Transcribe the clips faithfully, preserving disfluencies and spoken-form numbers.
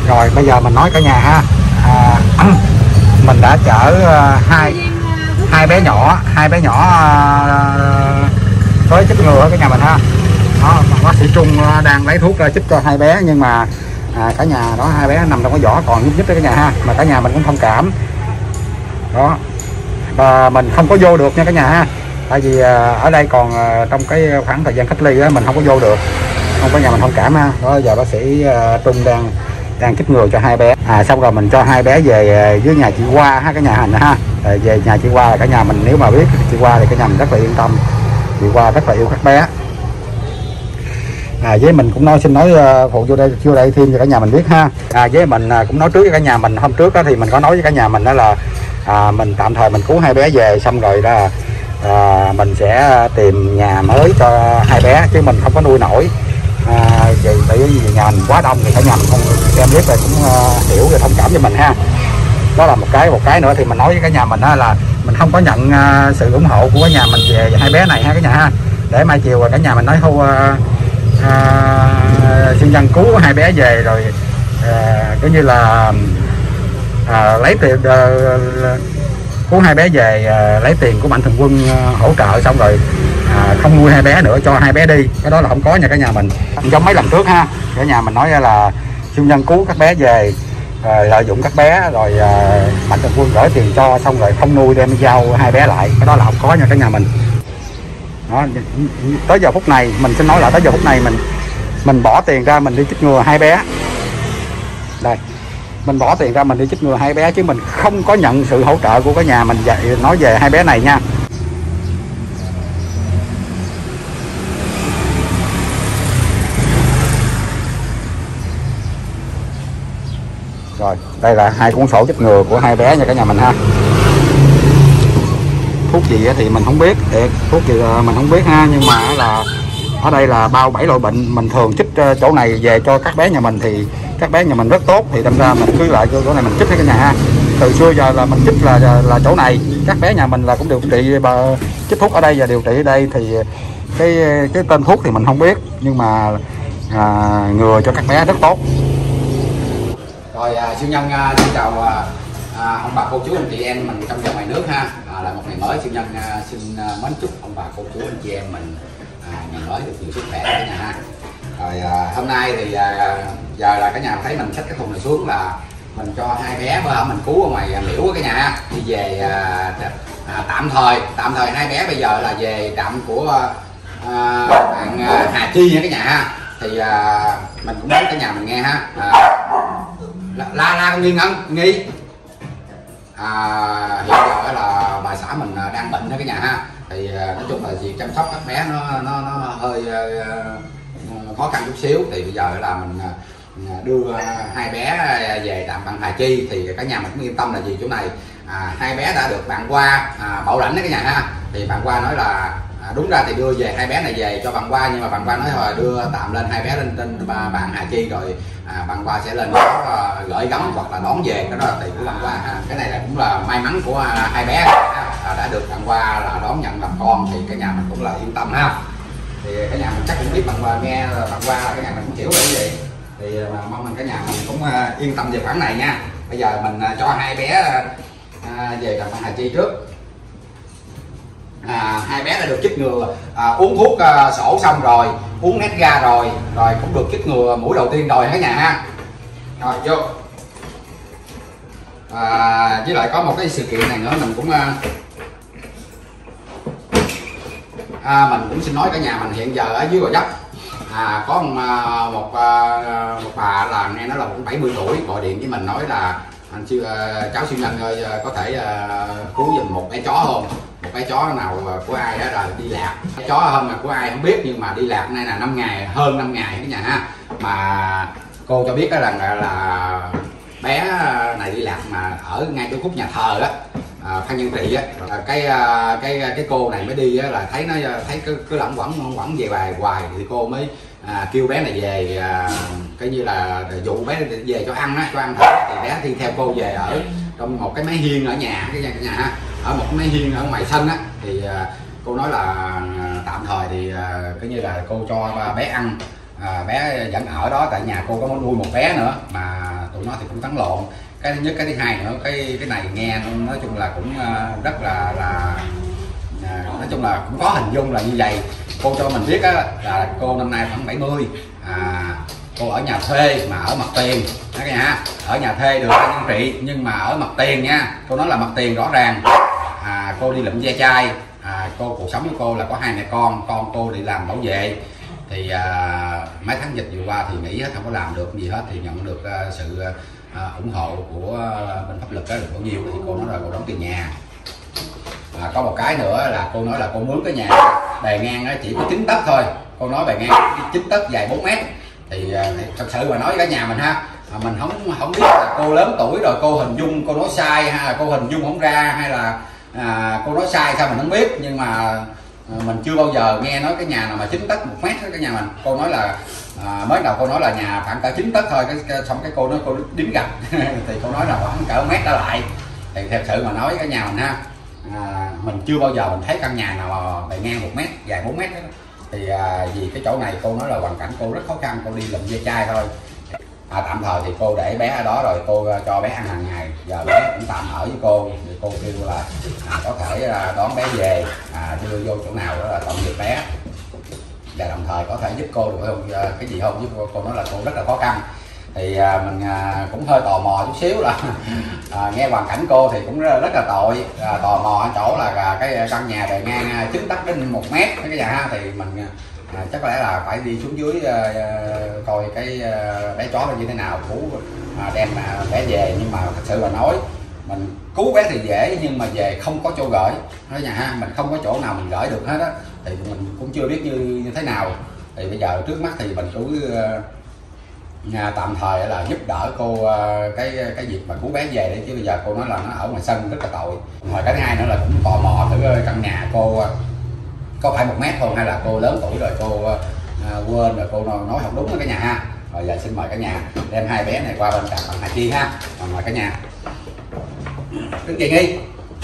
Rồi bây giờ mình nói cả nhà ha. À, mình đã chở uh, hai hai bé nhỏ hai bé nhỏ uh, với chích ngừa ở cả nhà mình ha. Đó, bác sĩ Trung đang lấy thuốc ra chích cho hai bé, nhưng mà à, cả nhà đó hai bé nằm trong cái vỏ còn nhúc nhích đó cả nhà ha, mà cả nhà mình cũng thông cảm đó. Và mình không có vô được nha cả nhà ha, tại vì à, ở đây còn à, trong cái khoảng thời gian cách ly á, mình không có vô được, không có nhà mình thông cảm ha. Đó giờ bác sĩ à, Trung đang đang chích ngừa cho hai bé. À xong rồi mình cho hai bé về dưới nhà chị Hoa ha cả nhà hành ha. À, về nhà chị Hoa cả nhà mình nếu mà biết chị Hoa thì cả nhà mình rất là yên tâm, chị Hoa rất là yêu các bé. À, với mình cũng nói xin nói uh, phụ vô đây vô đây thêm cho cả nhà mình biết ha. À, với mình uh, cũng nói trước với cả nhà mình, hôm trước đó thì mình có nói với cả nhà mình đó là à, mình tạm thời mình cứu hai bé về xong rồi đó à, mình sẽ tìm nhà mới cho hai bé chứ mình không có nuôi nổi. À, vì bởi vì nhà mình quá đông thì cả nhà mình không xem biết là cũng uh, hiểu và thông cảm cho mình ha. Đó là một cái một cái nữa thì mình nói với cả nhà mình đó là mình không có nhận uh, sự ủng hộ của cả nhà mình về hai bé này ha cả nhà ha, để mai chiều cả nhà mình nói không uh, À, xin dân cứu hai bé về rồi à, coi như là à, lấy tiền à, cứu hai bé về à, lấy tiền của mạnh thường quân à, hỗ trợ xong rồi à, không nuôi hai bé nữa, cho hai bé đi, cái đó là không có nha cả nhà mình. Giống mấy lần trước ha, cả nhà mình nói là xin dân cứu các bé về à, lợi dụng các bé rồi à, mạnh thường quân gửi tiền cho xong rồi không nuôi đem giao hai bé lại, cái đó là không có nha cả nhà mình. Đó, tới giờ phút này mình xin nói lại tới giờ phút này mình mình bỏ tiền ra mình đi chích ngừa hai bé đây, mình bỏ tiền ra mình đi chích ngừa hai bé chứ mình không có nhận sự hỗ trợ của cả nhà mình dạy nói về hai bé này nha. Rồi đây là hai cuốn sổ chích ngừa của hai bé nha cả nhà mình ha. Thuốc gì thì mình không biết, thuốc gì mình không biết ha, nhưng mà là ở đây là bao bảy loại bệnh, mình thường chích chỗ này về cho các bé nhà mình thì các bé nhà mình rất tốt, thì đâm ra mình cứ lại chỗ này mình chíchให้cả nhà ha. Từ xưa giờ là mình chích là là chỗ này, các bé nhà mình là cũng điều trị và chích thuốc ở đây và điều trị ở đây, thì cái cái tên thuốc thì mình không biết, nhưng mà à, ngừa cho các bé rất tốt. Rồi à, siêu nhân à, xin chào à, à, ông bà cô chú anh chị em mình trong và ngoài nước ha. À, là một ngày mới siêu nhân à, xin à, mến chúc ông bà cô chú anh chị em mình à, ngày mới được nhiều sức khỏe cả nhà ha. Rồi à, hôm nay thì à, giờ là cả nhà thấy mình xách cái thùng này xuống là mình cho hai bé bữa mình cứu ở ngoài miễu của cả nhà ha, đi về à, à, tạm thời tạm thời hai bé bây giờ là về trạm của à, bạn à, Hà Chi nha cả nhà ha. Thì à, mình cũng nói cả nhà mình nghe ha. À, la la con Nghi Ngân Nghi à, hiện giờ là bà xã mình đang bệnh đó cả nhà ha, thì nói chung là việc chăm sóc các bé nó nó, nó hơi uh, khó khăn chút xíu, thì bây giờ là mình uh, đưa hai bé về tạm bạn Hà Chi thì cả nhà mình cũng yên tâm là gì chỗ này à, hai bé đã được bạn Hoa à, bảo lãnh đó cả nhà ha. Thì bạn Hoa nói là à, đúng ra thì đưa về hai bé này về cho bạn Hoa, nhưng mà bạn Hoa nói rồi đưa tạm lên hai bé lên trên bạn Hà Chi rồi à, bạn Hoa sẽ lên đó à, gửi gắm hoặc là đón về, cái đó là tùy của bạn Hoa ha. Cái này là cũng là may mắn của à, hai bé à, đã được bạn Hoa là đón nhận làm con, thì cả nhà mình cũng là yên tâm ha. Thì cả nhà mình chắc cũng biết bạn Hoa nghe bạn Hoa là cả nhà mình cũng hiểu là cái gì, thì mà mong mình cả nhà mình cũng à, yên tâm về khoản này nha. Bây giờ mình à, cho hai bé à, về tạm bạn Hà Chi trước. À, hai bé đã được chích ngừa à, uống thuốc à, sổ xong rồi, uống Netga rồi, rồi cũng được chích ngừa mũi đầu tiên rồi cả nhà ha. Rồi vô à, với lại có một cái sự kiện này nữa mình cũng à, à, mình cũng xin nói cả nhà mình hiện giờ ở dưới Gò Vấp à, có một, một, một bà là nghe nói là cũng bảy mươi tuổi gọi điện với mình nói là anh siêu cháu siêu nhân ơi có thể uh, cứu giùm một bé chó không, một bé chó nào của ai đó là đi lạc, bé chó hơn là của ai không biết, nhưng mà đi lạc nay là năm ngày, hơn năm ngày cái nhà ha. Mà cô cho biết đó là là bé này đi lạc mà ở ngay chỗ khúc nhà thờ á, à, Phan Nhân Trị á, cái cái cái cô này mới đi á, là thấy nó thấy cứ cứ lẩn quẩn quẩn về bài hoài, thì cô mới à, kêu bé này về à, cái như là dụ bé về cho ăn á, cho ăn thật, thì bé đi theo cô về ở trong một cái mái hiên ở nhà cái nhà, cái nhà ha, ở một cái mái hiên ở ngoài sân á, thì à, cô nói là à, tạm thời thì à, cái như là cô cho bé ăn. À, bé vẫn ở đó tại nhà cô có nuôi một bé nữa mà tụi nó thì cũng tấn lộn. Cái thứ nhất, cái thứ hai nữa, cái cái này nghe nói chung là cũng rất là là à, nói chung là cũng có hình dung là như vậy. Cô cho mình biết á, là cô năm nay khoảng bảy mươi, à, cô ở nhà thuê mà ở mặt tiền đó cả nhà, ở nhà thuê được anh trị, nhưng mà ở mặt tiền nha, cô nói là mặt tiền rõ ràng. À, cô đi lụm ve chai, à, cô cuộc sống của cô là có hai mẹ con, con cô đi làm bảo vệ thì à, mấy tháng dịch vừa qua thì nghỉ hết, không có làm được gì hết, thì nhận được uh, sự uh, ủng hộ của uh, bên pháp lực đó, được bao nhiêu thì cô nói là cô đóng tiền nhà. À, có một cái nữa là cô nói là cô mướn cái nhà bề ngang chỉ có chín tấc thôi, cô nói bề ngang chín tấc dài bốn mét thì à, thật sự mà nói với cả nhà mình ha, à, mình không không biết là cô lớn tuổi rồi cô hình dung cô nói sai hay là cô hình dung không ra, hay là à, cô nói sai sao mình không biết, nhưng mà à, mình chưa bao giờ nghe nói cái nhà nào mà chín tấc một mét đó cái nhà mình. Cô nói là à, mới đầu cô nói là nhà khoảng cỡ chín tấc thôi, cái, cái xong cái cô nói cô đếm gạch thì cô nói là khoảng cỡ mét trở lại, thì thật sự mà nói cái nhà mình ha, à, mình chưa bao giờ mình thấy căn nhà nào mà bề ngang một mét dài bốn mét đó. Thì à, vì cái chỗ này cô nói là hoàn cảnh cô rất khó khăn, cô đi lụm ve chai thôi. À, tạm thời thì cô để bé ở đó rồi cô cho bé ăn hàng ngày, giờ bé cũng tạm ở với cô, thì cô kêu là à, có thể à, đón bé về, à, đưa vô chỗ nào đó là tận việc bé, và đồng thời có thể giúp cô được không cái gì không, giúp cô, cô nói là cô rất là khó khăn. Thì à, mình à, cũng hơi tò mò chút xíu là à, nghe hoàn cảnh cô thì cũng rất, rất là tội, à, tò mò ở chỗ là à, cái căn nhà bề ngang chín tấc đến một mét cái nhà ha, thì mình à, chắc có lẽ là phải đi xuống dưới à, coi cái à, bé chó nó như thế nào, cứu à, đem à, bé về. Nhưng mà thật sự là nói mình cứu bé thì dễ, nhưng mà về không có chỗ gửi ở nhà ha, mình không có chỗ nào mình gửi được hết á, thì mình cũng chưa biết như, như thế nào. Thì bây giờ trước mắt thì mình cứ nhà tạm thời là giúp đỡ cô cái cái việc mà cứu bé về đi, chứ bây giờ cô nói là nó ở ngoài sân rất là tội. Rồi cái thứ hai nữa là cũng tò mò thử căn nhà cô có phải một mét không, hay là cô lớn tuổi rồi cô uh, quên rồi cô nói không đúng với cái nhà ha. Rồi giờ xin mời cả nhà đem hai bé này qua bên cạnh bạn Hà Chi ha, mời cả nhà đứng dậy đi.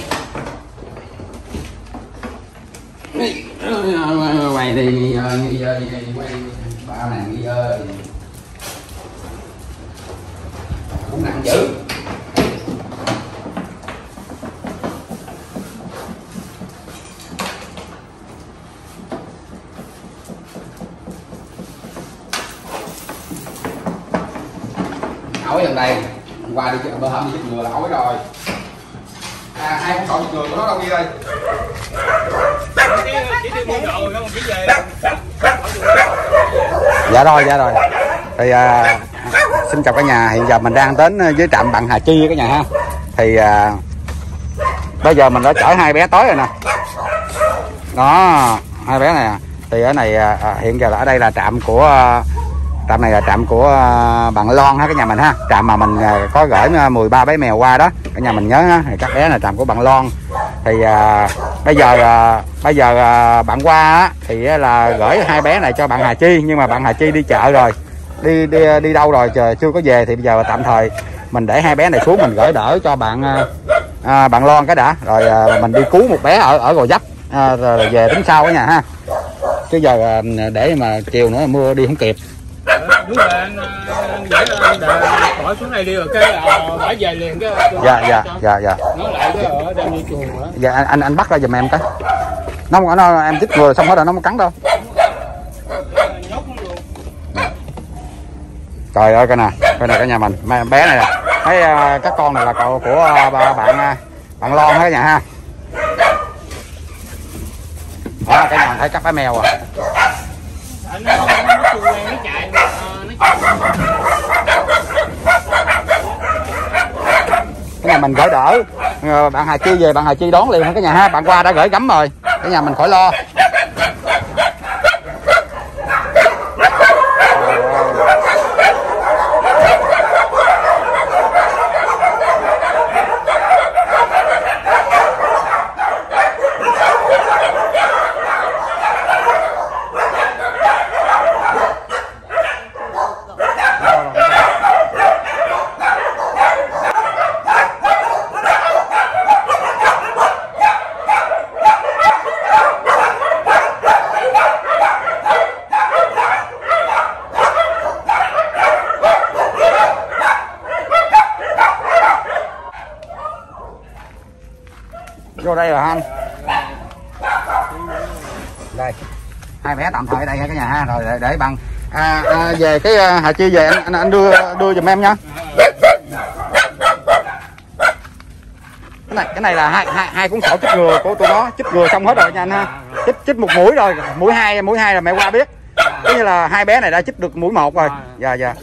Quay đi nghỉ ngơi, quay ba này nghỉ ngơi cũng nặng dữ. Ổi gần đây qua đi bữa hôm đi chích ngừa là ổi rồi. À, ai cũng chọn chích ngừa của nó đâu đi đây. Chỉ đi mua đồ không chỉ về. Dạ rồi, dạ rồi. Thì à, xin chào cả nhà, hiện giờ mình đang đến với trạm Bạn Hà Chi cả nhà ha. Thì à, bây giờ mình đã chở hai bé tới rồi nè. Đó, hai bé này. Thì ở này à, hiện giờ là ở đây là trạm của à, trạm này là trạm của à, bạn Loan ha cả nhà mình ha. Trạm mà mình à, có gửi mười ba bé mèo qua đó. Cả nhà mình nhớ ha, thì các bé là trạm của bạn Loan. Thì à, bây giờ à, bây giờ à, bạn qua á, thì là gửi hai bé này cho bạn Hà Chi, nhưng mà bạn Hà Chi đi chợ rồi. Đi đi đi đâu rồi chờ chưa có về, thì bây giờ tạm thời mình để hai bé này xuống, mình gửi đỡ cho bạn à, bạn Loan cái đã, rồi à, mình đi cứu một bé ở ở Gò Vấp à, rồi về tính sau cả nhà ha. Chứ giờ à, để mà chiều nữa mưa đi không kịp. Đúng rồi, anh để bỏ xuống này đi rồi cái bãi về liền cái. Dạ dạ dạ dạ. Nó lại cái ở đem đi chuồng đó. Dạ anh anh anh bắt ra giùm em cái. Nó không nó em chích ngừa xong hết rồi nó không cắn đâu. Trời ơi, cái nè, cái này cả nhà mình, mấy bé này nè, thấy uh, các con này là cậu của uh, bạn uh, bạn Loan hết nhà ha. Đó, cái nhà thấy các bé mèo à. Cái nhà mình gửi đỡ, uh, bạn Hà Chi về bạn Hà Chi đón liền cái nhà ha, bạn qua đã gửi gắm rồi, cái nhà mình khỏi lo. Vô đây rồi anh. Đây hai bé tạm thời ở đây ha cả nhà ha. Rồi để, để bằng à, à, về cái à, Hà Chi về anh, anh anh đưa đưa giùm em nha. Cái này cái này là hai hai, hai cuốn sổ chích ngừa của tụi nó, chích ngừa xong hết rồi nha anh ha. Chích chích một mũi rồi, mũi hai mũi hai là mẹ qua biết. Cái như là hai bé này đã chích được mũi một rồi. Dạ dạ.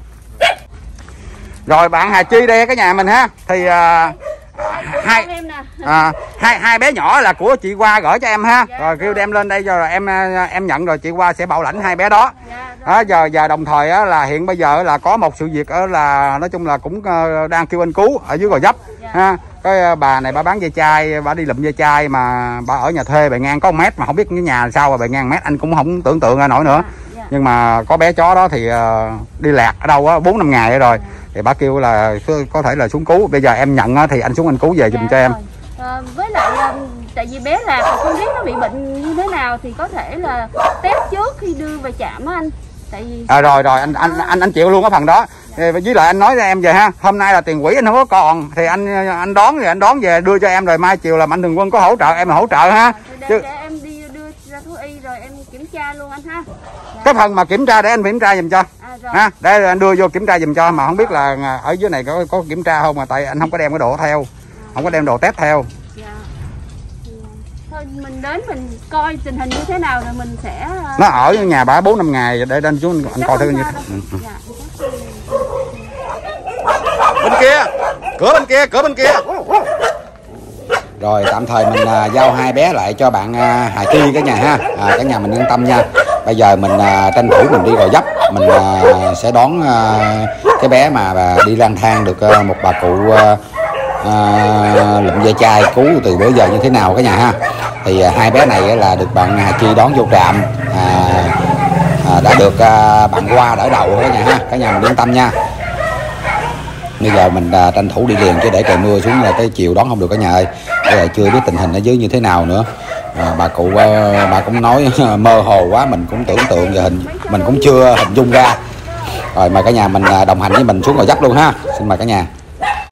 Rồi bạn Hà Chi đây cả nhà mình ha. Thì à, hai à, hai hai bé nhỏ là của chị Hoa gửi cho em ha. Rồi kêu đem lên đây rồi em em nhận rồi chị Hoa sẽ bảo lãnh hai bé đó. Đó, giờ giờ đồng thời á, là hiện bây giờ là có một sự việc á, là nói chung là cũng đang kêu anh cứu ở dưới Gò Vấp ha. Cái bà này bà bán dây chai, bà đi lụm dây chai mà bà ở nhà thuê bề ngang có một mét mà không biết cái nhà sao mà bề ngang mét anh cũng không tưởng tượng ra nổi nữa. Nhưng mà có bé chó đó thì uh, đi lạc ở đâu á bốn năm ngày rồi thì bà kêu là có thể là xuống cứu. Bây giờ em nhận á, thì anh xuống anh cứu về giùm cho em. À, với lại tại vì bé lạc không biết nó bị bệnh như thế nào thì có thể là test trước khi đưa về trạm á anh. Tại vì à, rồi rồi anh anh anh anh chịu luôn cái phần đó. Với lại anh nói cho em về ha, hôm nay là tiền quỹ anh không có còn thì anh anh đón thì anh đón về đưa cho em rồi mai chiều là Mạnh Thường Quân có hỗ trợ em là hỗ trợ ha. để, Chứ... để em đi đưa ra thú y rồi em kiểm tra luôn anh ha. Dạ. Cái phần mà kiểm tra để anh kiểm tra giùm cho. À, rồi. Ha, để anh đưa vô kiểm tra giùm cho, mà không biết là ở dưới này có có kiểm tra không mà tại anh không có đem cái đồ theo, không có đem đồ test theo. Dạ. Thôi mình đến mình coi tình hình như thế nào rồi mình sẽ Nó ở nhà bà bốn năm ngày để anh xuống anh coi thử như thế. Ừ. Dạ. Bên kia, cửa bên kia, cửa bên kia. Rồi tạm thời mình uh, giao hai bé lại cho bạn uh, Hà Chi cả nhà ha. À, cả nhà mình yên tâm nha. Bây giờ mình uh, tranh thủ mình đi Gò Vấp, mình uh, sẽ đón uh, cái bé mà uh, đi lang thang được uh, một bà cụ uh, uh, lụm dây chai cứu từ bữa giờ như thế nào cả nhà ha. Thì uh, hai bé này uh, là được bạn Hà Chi đón vô trạm, uh, uh, đã được uh, bạn Hoa đỡ đầu cả nhà ha. Cả nhà mình yên tâm nha. Bây giờ mình à, tranh thủ đi liền chứ để trời mưa xuống là tới chiều đón không được cả nhà ơi. Bây giờ chưa biết tình hình ở dưới như thế nào nữa. À, bà cụ à, bà cũng nói mơ hồ quá, mình cũng tưởng tượng về hình mình cũng chưa hình dung ra. Rồi mời cả nhà mình à, đồng hành với mình xuống Gò Vấp luôn ha. Xin mời cả nhà.